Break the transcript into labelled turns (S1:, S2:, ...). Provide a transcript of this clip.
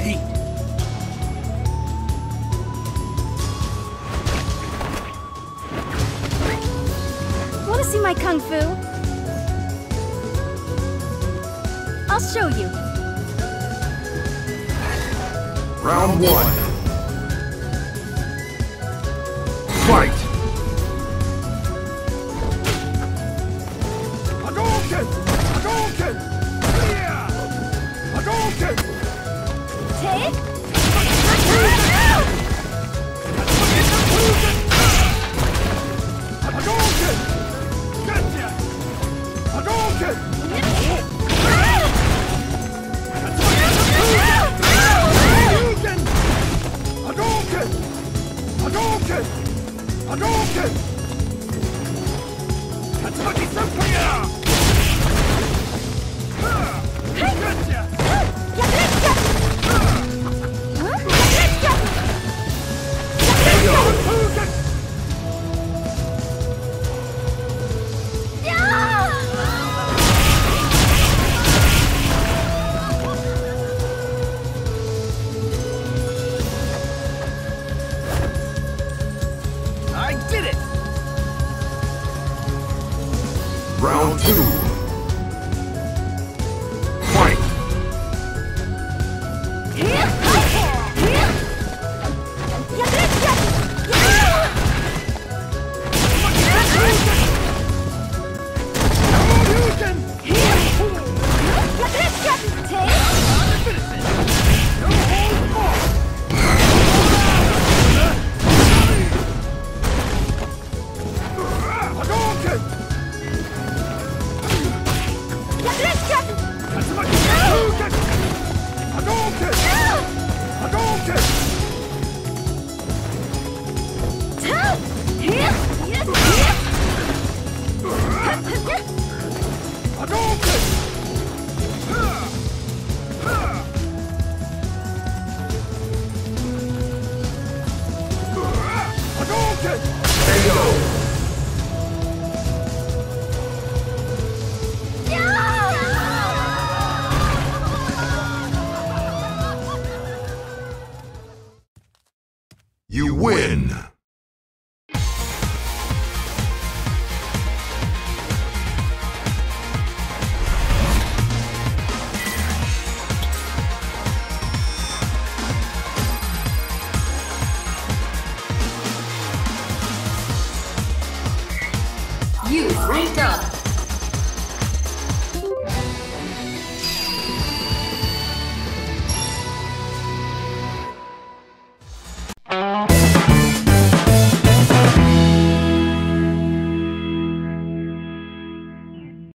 S1: Want to see my kung fu? I'll show you.
S2: Round 1. Fight! Hadouken! Hadouken! Yeah! Hadouken!
S1: Take.
S2: Hadouken! Gotcha! Hadouken! Hadouken! Hadouken! Hadouken! Tatsumaki Senpai! Gotcha! Hadouken!
S3: I did it!
S2: Round 2. Fight! Hadouken! Tatsumaki Hadouken! Hadouken! Hadouken! Hadouken! Hadouken! KO! You win!
S4: You've ranked up.